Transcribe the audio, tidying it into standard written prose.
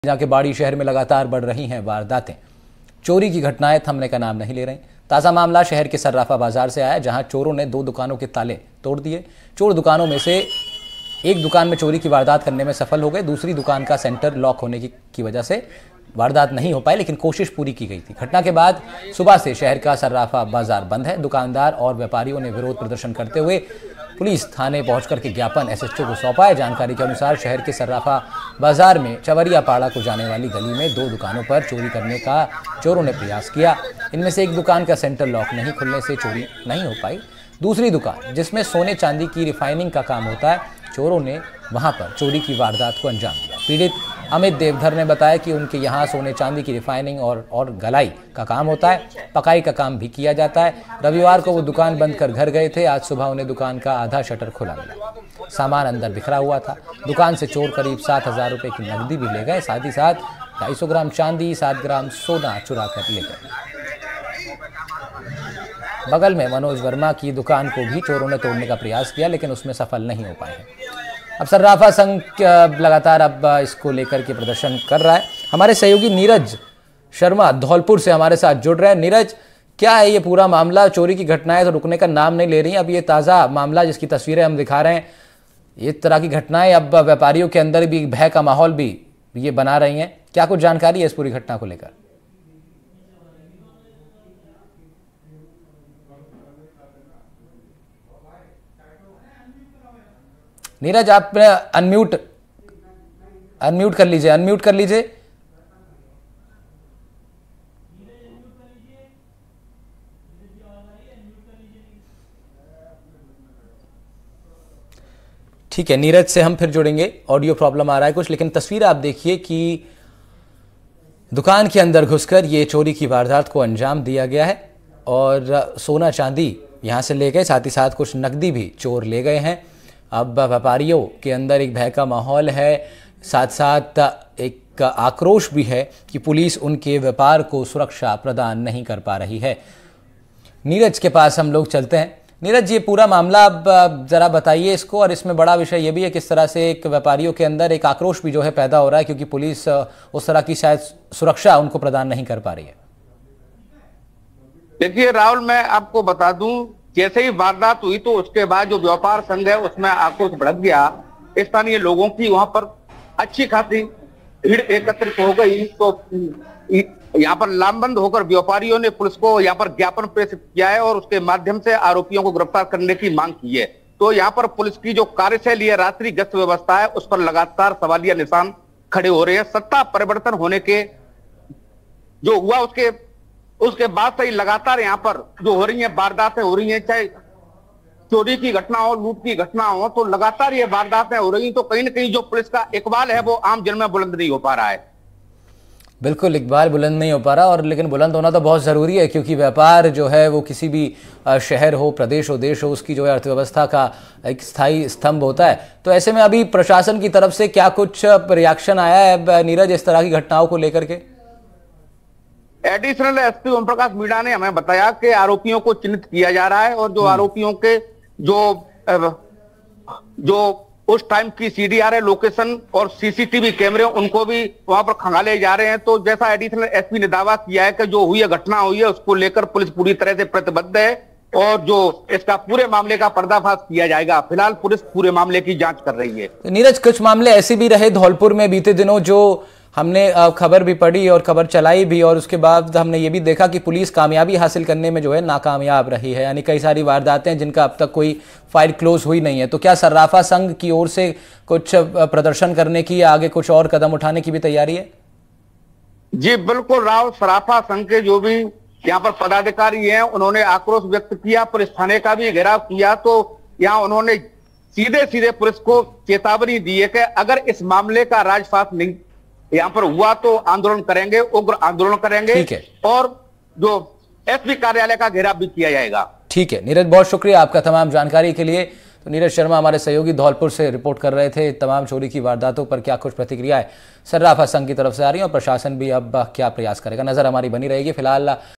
जहाँ के बाड़ी शहर में लगातार बढ़ रही हैं वारदातें। चोरी की घटनाएं थमने का नाम नहीं ले रही। ताज़ा मामला शहर के सर्राफा बाजार से आया, जहां चोरों ने 2 दुकानों के ताले तोड़ दिए। चोर दुकानों में से एक दुकान में चोरी की वारदात करने में सफल हो गए। दूसरी दुकान का सेंटर लॉक होने की वजह से वारदात नहीं हो पाई, लेकिन कोशिश पूरी की गई थी। घटना के बाद सुबह से शहर का सर्राफा बाजार बंद है। दुकानदार और व्यापारियों ने विरोध प्रदर्शन करते हुए पुलिस थाने पहुंचकर के ज्ञापन एसएचओ को सौंपा है। जानकारी के अनुसार शहर के सर्राफा बाजार में चवरिया पाड़ा को जाने वाली गली में 2 दुकानों पर चोरी करने का चोरों ने प्रयास किया। इनमें से एक दुकान का सेंटर लॉक नहीं खुलने से चोरी नहीं हो पाई। दूसरी दुकान, जिसमें सोने चांदी की रिफाइनिंग का काम होता है, चोरों ने वहां पर चोरी की वारदात को अंजाम दिया। पीड़ित अमित देवधर ने बताया कि उनके यहाँ सोने चांदी की रिफाइनिंग और गलाई का काम होता है, पकाई का काम भी किया जाता है। रविवार को वो दुकान बंद कर घर गए थे। आज सुबह उन्हें दुकान का आधा शटर खुला मिला। सामान अंदर बिखरा हुआ था। दुकान से चोर करीब 7,000 रुपए की नकदी भी ले गए। साथ ही साथ 250 ग्राम चांदी, 7 ग्राम सोना चुरा कर ले गए। बगल में मनोज वर्मा की दुकान को भी चोरों ने तोड़ने का प्रयास किया, लेकिन उसमें सफल नहीं हो पाए हैं। अब सर्राफा संघ लगातार अब इसको लेकर के प्रदर्शन कर रहा है। हमारे सहयोगी नीरज शर्मा धौलपुर से हमारे साथ जुड़ रहे हैं। नीरज, क्या है ये पूरा मामला? चोरी की घटनाएं तो रुकने का नाम नहीं ले रही। अब ये ताज़ा मामला जिसकी तस्वीरें हम दिखा रहे हैं, ये तरह की घटनाएं अब व्यापारियों के अंदर भी भय का माहौल भी ये बना रही हैं। क्या कुछ जानकारी है इस पूरी घटना को लेकर? नीरज, आप अनम्यूट कर लीजिए। ठीक है, नीरज से हम फिर जुड़ेंगे। ऑडियो प्रॉब्लम आ रहा है कुछ, लेकिन तस्वीर आप देखिए कि दुकान के अंदर घुसकर ये चोरी की वारदात को अंजाम दिया गया है और सोना चांदी यहां से ले गए, साथ ही साथ कुछ नकदी भी चोर ले गए हैं। अब व्यापारियों के अंदर एक भय का माहौल है, साथ साथ एक आक्रोश भी है कि पुलिस उनके व्यापार को सुरक्षा प्रदान नहीं कर पा रही है। नीरज के पास हम लोग चलते हैं। नीरज, ये पूरा मामला अब जरा बताइए इसको, और इसमें बड़ा विषय ये भी है किस तरह से एक व्यापारियों के अंदर एक आक्रोश भी जो है पैदा हो रहा है, क्योंकि पुलिस उस तरह की शायद सुरक्षा उनको प्रदान नहीं कर पा रही है। देखिए राहुल, मैं आपको बता दूं, जैसे ही वारदात हुई तो उसके बाद जो व्यापार संघ है उसमें आक्रोश भड़क गया। स्थानीय लोगों की वहां पर अच्छी खासी भीड़ एकत्रित हो गई। तो यहाँ पर लामबंद होकर व्यापारियों ने पुलिस को यहाँ पर ज्ञापन प्रेषित किया है और उसके माध्यम से आरोपियों को गिरफ्तार करने की मांग की है। तो यहाँ पर पुलिस की जो कार्यशैली है, रात्रि गश्त व्यवस्था है, उस पर लगातार सवालिया निशान खड़े हो रहे हैं। सत्ता परिवर्तन होने के जो हुआ उसके बाद से ही लगातार यहाँ पर जो हो रही है वारदातें हो रही हैं, चाहे चोरी की घटना हो, लूट की घटना हो, तो लगातार ये वारदातें हो रही हैं। तो कहीं ना कहीं जो पुलिस का इकबाल है वो आम जन में बुलंद नहीं हो पा रहा है। बिल्कुल, इकबाल बुलंद नहीं हो पा रहा, और लेकिन बुलंद होना तो बहुत ज़रूरी है, क्योंकि व्यापार जो है वो किसी भी शहर हो, प्रदेश हो, देश हो, उसकी जो है अर्थव्यवस्था का एक स्थायी स्तंभ होता है। तो ऐसे में अभी प्रशासन की तरफ से क्या कुछ रिएक्शन आया है नीरज इस तरह की घटनाओं को लेकर के? एडिशनल एसपी ओम प्रकाश मीणा ने हमें बताया कि आरोपियों को चिन्हित किया जा रहा है और जो आरोपियों के जो उस टाइम की सीडीआर है, लोकेशन और सीसीटीवी कैमरे, उनको भी वहां पर खंगाले जा रहे हैं। तो जैसा एडिशनल एसपी ने दावा किया है कि जो हुई है घटना हुई है उसको लेकर पुलिस पूरी तरह से प्रतिबद्ध है और जो इसका पूरे मामले का पर्दाफाश किया जाएगा। फिलहाल पुलिस पूरे मामले की जांच कर रही है। नीरज, कुछ मामले ऐसे भी रहे धौलपुर में बीते दिनों, जो हमने खबर भी पढ़ी और खबर चलाई भी, और उसके बाद हमने ये भी देखा कि पुलिस कामयाबी हासिल करने में जो है नाकामयाब रही है। यानी कई सारी वारदातें जिनका अब तक कोई फाइल क्लोज हुई नहीं है। तो क्या सर्राफा संघ की ओर से कुछ प्रदर्शन करने की या आगे कुछ और कदम उठाने की भी तैयारी है? जी बिल्कुल राव, सर्राफा संघ के जो भी यहाँ पर पदाधिकारी हैं उन्होंने आक्रोश व्यक्त किया, पुलिस थाने का भी घेराव किया। तो यहाँ उन्होंने सीधे पुलिस को चेतावनी दी है कि अगर इस मामले का राजफाश नहीं यहाँ पर हुआ तो आंदोलन करेंगे, उग्र आंदोलन करेंगे। ठीक है, और जो एसपी कार्यालय का घेराव भी किया जाएगा। ठीक है नीरज, बहुत शुक्रिया आपका तमाम जानकारी के लिए। तो नीरज शर्मा हमारे सहयोगी धौलपुर से रिपोर्ट कर रहे थे। तमाम चोरी की वारदातों पर क्या कुछ प्रतिक्रियाएं सर्राफा संघ की तरफ से आ रही हैं और प्रशासन भी अब क्या प्रयास करेगा, नजर हमारी बनी रहेगी। फिलहाल